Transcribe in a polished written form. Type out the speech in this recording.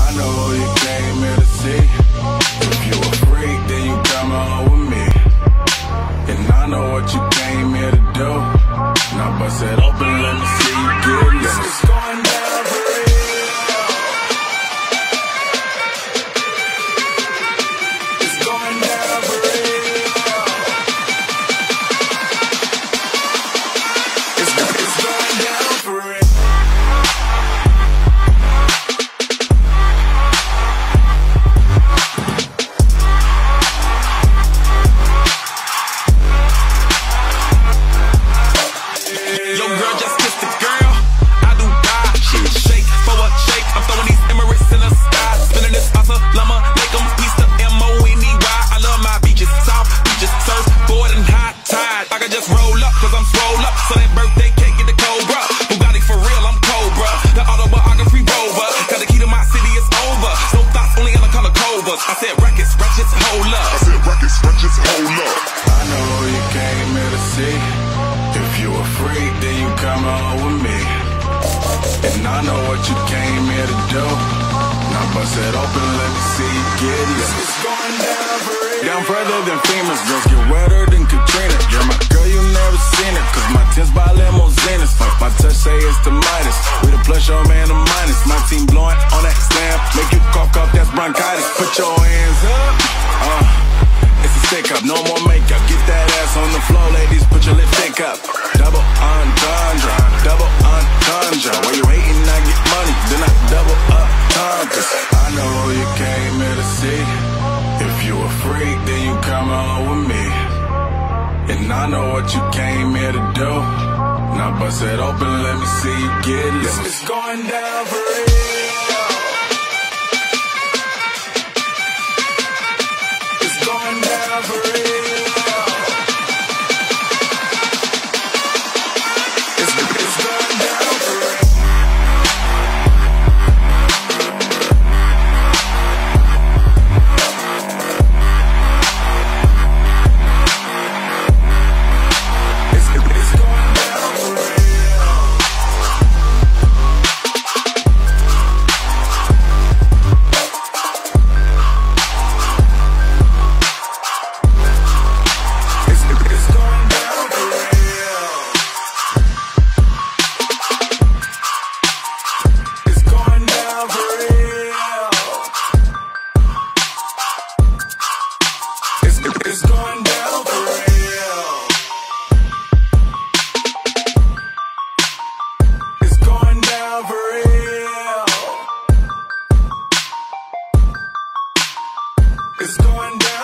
I know who you came here to see. If you a freak, then you come on with me. And I know what you came here to do. Now bust it open, let me see you get loose. It's going down for real. It's going down for real. It's going down for real. I'm further than famous, girls get wetter than Katrina. You're my girl, you never seen her, cause my tints by limousines. My touch say it's the Midas, we the plus, your man the minus. My team blowing on that slam, make you cough, that's bronchitis. Put your hands up, it's a stick up, no more makeup. Get that ass on the floor, ladies, put your lipstick up. Double entendre, double entendre. When you hating, I get money, then I double up tundras. I know who you came here to see. If you a freak, then you come on with me. And I know what you came here to do. Now bust it open, let me see you get loose. It's going down for real. It's going down for real. It's going down for real. It's going down for real. It's going down for real. It's going down.